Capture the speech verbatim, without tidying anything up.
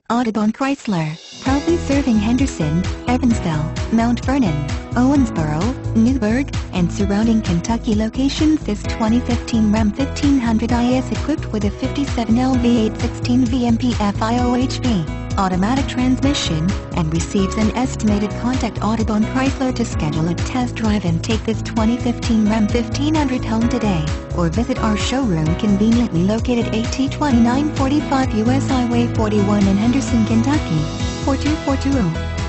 Audubon Chrysler, proudly serving Henderson, Evansville, Mount Vernon, Owensboro, Newburgh, and surrounding Kentucky locations. This twenty fifteen Ram fifteen hundred I is equipped with a fifty-seven L V eight sixteen V M P F I O H V, automatic transmission, and receives an estimated. Contact Audubon Chrysler to schedule a test drive and take this twenty fifteen Ram fifteen hundred home today, or visit our showroom conveniently located at twenty-nine forty-five U S Highway forty-one in Henderson, Kentucky, four two four two zero.